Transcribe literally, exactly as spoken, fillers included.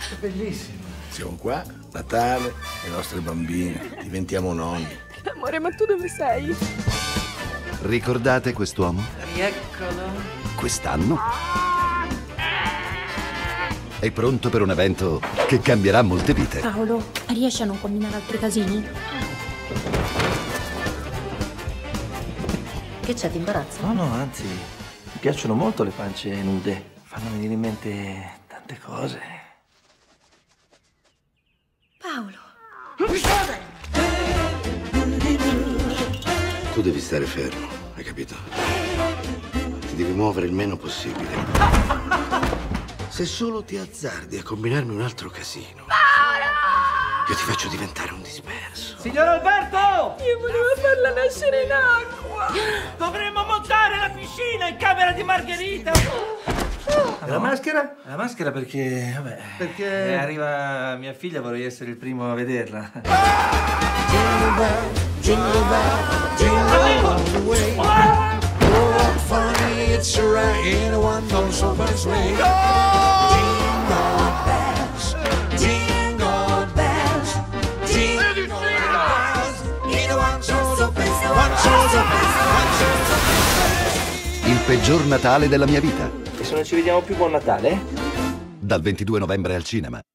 È bellissimo. Siamo qua, Natale, le nostre bambine, diventiamo nonni. Amore, ma tu dove sei? Ricordate quest'uomo? Rieccolo. Quest'anno è pronto per un evento che cambierà molte vite. Paolo, riesci a non combinare altri casini? Che c'è, ti imbarazza? No, no, anzi, mi piacciono molto le pance nude. Fanno venire in mente tante cose. Paolo. Tu devi stare fermo, hai capito? Ti devi muovere il meno possibile. Se solo ti azzardi a combinarmi un altro casino, io ti faccio diventare un disperso. Signor Alberto! Io volevo farla nascere in acqua. Dovremmo montare la piscina in camera di Margherita! E la maschera? La maschera perché, vabbè... Perché? eh, arriva mia figlia, vorrei essere il primo a vederla. Jingle bell, jingle bell, jingle all the way. Oh, funny, it's right, anyone knows so much way. Jingle bells, jingle bells, jingle bells. Anyone knows so much, one knows so much, one knows so much. Il peggior Natale della mia vita. E se non ci vediamo più, buon Natale? Dal ventidue novembre al cinema.